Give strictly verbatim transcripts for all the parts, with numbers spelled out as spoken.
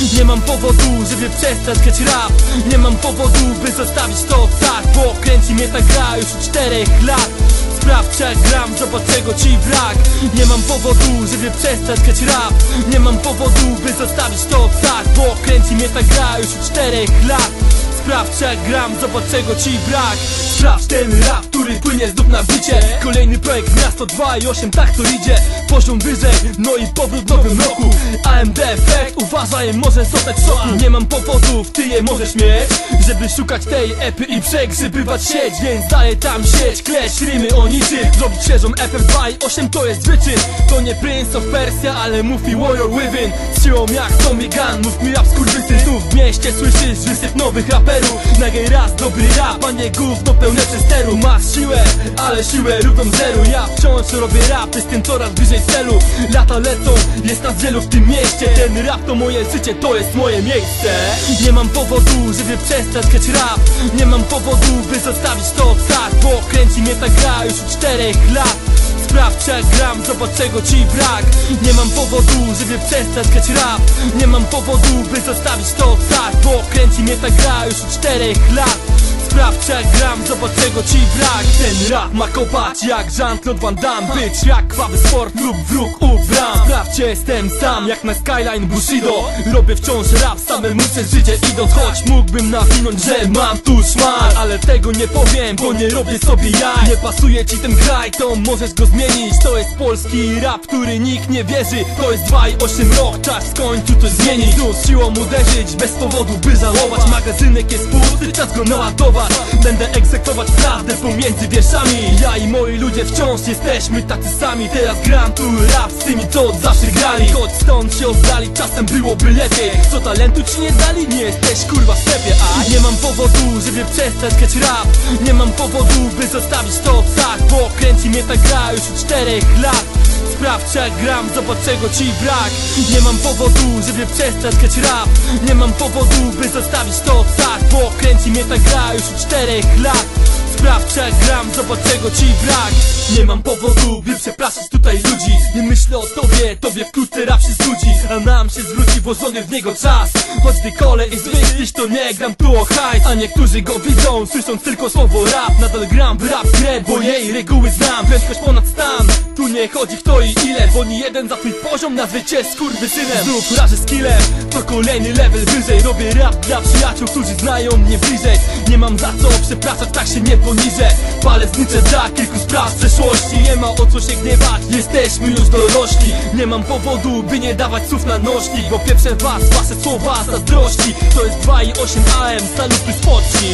Nie mam powodu, żeby przestać grać rap. Nie mam powodu, by zostawić to tak, bo kręci mnie ta gra już od czterech lat. Sprawdź jak gram, zobacz czego ci brak. Nie mam powodu, żeby przestać grać rap. Nie mam powodu, by zostawić to tak, bo kręci mnie ta gra już od czterech lat. Sprawdź jak gram, zobacz czego ci brak. Sprawdź ten rap, który płynie znów na bicie. Kolejny projekt Miasto dwa i osiem, tak to idzie. Poziom wyżej, no i powrót w nowym roku. A M D efekt, uważaj, może zostać w szoku. Nie mam powodów, ty je możesz mieć, żeby szukać tej epy i przegrzybywać sieć. Więc dalej tam sieć, kleć rymy o niczym. Zrobić świeżą F F dwa i osiem to jest wyczyn. To nie Prince of Persia, ale mów mi warrior within. Z siłą jak Tommy Gun, mów mi rap skurwysyn. Tu w mieście słyszysz wysyp nowych raperów. Nagraj raz dobry rap, a nie gówno pełne przesteru. Masz siłę, ale siłę równą zeru. Ja wciąż robię rap, jestem coraz bliżej celu. Lata lecą, jest nas wielu w tym mieście. Ten rap to moje życie, to jest moje miejsce. Nie mam powodu, żeby przestać grać rap. Nie mam powodu, by zostawić to tak, bo kręci mnie ta gra już od czterech lat. Sprawdź jak gram, zobacz czego ci brak. Nie mam powodu, żeby przestać grać rap. Nie mam powodu, by zostawić to tak, bo kręci mnie ta gra już od czterech lat. Sprawdź jak gram, zobacz czego ci brak. Ten rap ma kopać jak Jean-Claude Van Damme. Być jak krwawy sport lub wróg u bram. Sprawdź, jestem sam jak na Skyline Bushido. Robię wciąż rap, samemu przez życie idąc. Choć mógłbym nawinąć, że mam tu szmal, ale tego nie powiem, bo nie robię sobie jaj. Nie pasuje ci ten kraj, to możesz go zmienić. To jest polski rap, który nikt nie wierzy. To jest dwa i osiem rok, czas w końcu to zmienić. Znów siłą uderzyć, bez powodu by żałować. Magazynek jest pusty, czas go naładować. Będę egzekwować prawdę pomiędzy wierszami. Ja i moi ludzie wciąż jesteśmy tacy sami. Teraz gram tu rap z tymi co od zawsze grali. Choć stąd się oddali, czasem byłoby lepiej. Co talentu ci nie dali? Nie jesteś kurwa w sklepie. A nie mam powodu, żeby przestać grać rap. Nie mam powodu, by zostawić to tak, bo kręci mnie ta gra już od czterech lat. Sprawdź jak gram, zobacz czego ci brak. Nie mam powodu, żeby przestać grać rap. Nie mam powodu, by zostawić to tak, bo kręci mnie ta gra już od czterech lat. Sprawdź jak gram, zobacz czego ci brak. Nie mam powodu, by przepraszać tutaj ludzi. Nie myślę o tobie, tobie wkrótce rap się zrzuci. A nam się zwróci włożony w niego czas. Choćby kole i zwykliś, to nie gram tu o hajs. A niektórzy go widzą, słysząc tylko słowo rap. Nadal gram w rap grę, bo jej reguły znam. Prędkość ponad stan, tu nie chodzi kto i ile, bo nie jeden za twój poziom nazwie cię skurwysynem. Znów rażę skillem, to kolejny level wyżej. Robię rap dla przyjaciół, którzy znają mnie bliżej. Nie mam za co przepraszać, tak się nie poniżę. Palę znicze dla kilku spraw z przeszłości. Nie ma o co się gniewać, jesteśmy już dorośli. Nie mam powodu, by nie dawać słów na nośnik, bo pieprzę was, wasze słowa zazdrości. To jest dwa i osiem A M, salut plus spoci.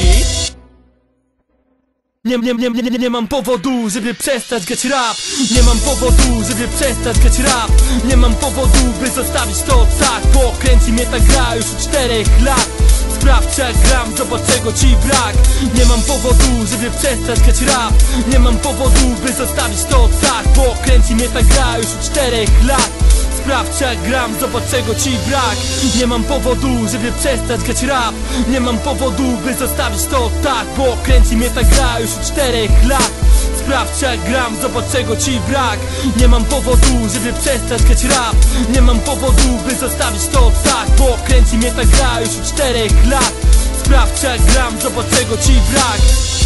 Nie, nie, nie, nie, nie mam powodu, żeby przestać grać rap. Nie mam powodu, żeby przestać grać rap. Nie mam powodu, by zostawić to tak, bo kręci mnie ta gra już od czterech lat. Sprawdź jak gram, zobacz czego ci brak. Nie mam powodu, żeby przestać grać rap. Nie mam powodu, by zostawić to tak, bo kręci mnie ta gra już od czterech lat. Sprawdź jak gram, zobacz czego ci brak. Nie mam powodu, żeby przestać grać rap. Nie mam powodu, by zostawić to tak, bo kręci mnie ta gra już od czterech lat. Sprawdź jak gram, zobacz czego ci brak. Nie mam powodu, żeby przestać grać rap. Nie mam powodu, by zostawić to tak, bo kręci mnie ta gra już od czterech lat. Sprawdź jak gram, zobacz czego ci brak.